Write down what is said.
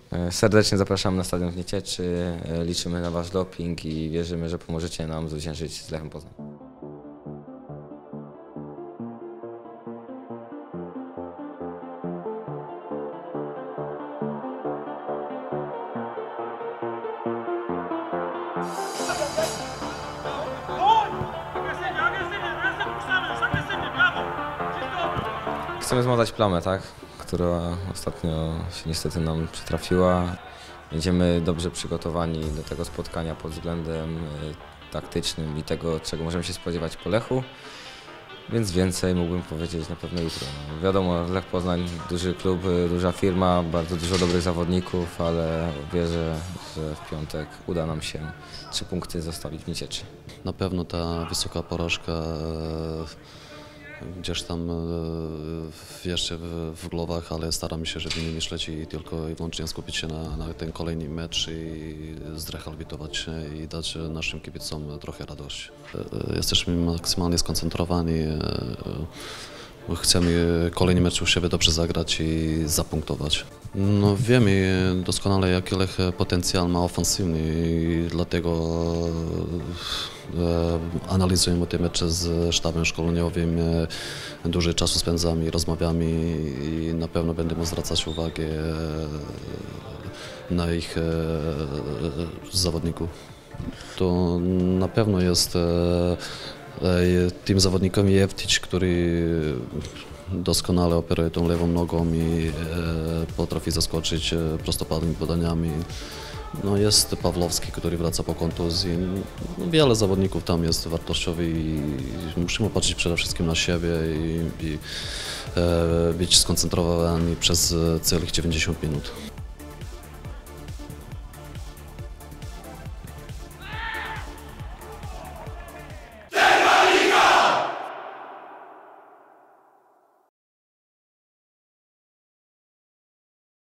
Serdecznie zapraszamy na stadion w Niecieczy, liczymy na Wasz doping i wierzymy, że pomożecie nam zwyciężyć z Lechem Poznań. Chcemy zmazać plamę, tak? Która ostatnio się niestety nam przytrafiła. Będziemy dobrze przygotowani do tego spotkania pod względem taktycznym i tego, czego możemy się spodziewać po Lechu. Więc więcej mógłbym powiedzieć na pewno jutro. Wiadomo, Lech Poznań, duży klub, duża firma, bardzo dużo dobrych zawodników, ale wierzę, że w piątek uda nam się 3 punkty zostawić w Niecieczy. Na pewno ta wysoka porażka gdzieś tam jeszcze w głowach, ale staramy się, żeby nie myśleć i tylko i wyłącznie skupić się na ten kolejny mecz i zrehabilitować się i dać naszym kibicom trochę radości. Jesteśmy maksymalnie skoncentrowani. Chcemy kolejny mecz u siebie dobrze zagrać i zapunktować. No, wiemy doskonale, jaki Lech potencjał ma ofensywny i dlatego analizujemy te mecze z sztabem szkoleniowym. Dużo czasu spędzamy, rozmawiamy i na pewno będziemy zwracać uwagę na ich zawodników. To na pewno jest tym zawodnikiem Jewtić, który doskonale operuje tą lewą nogą i potrafi zaskoczyć prostopadłymi podaniami. No, jest Pawłowski, który wraca po kontuzji. No, wiele zawodników tam jest wartościowych i musimy patrzeć przede wszystkim na siebie i być skoncentrowani przez całych 90 minut.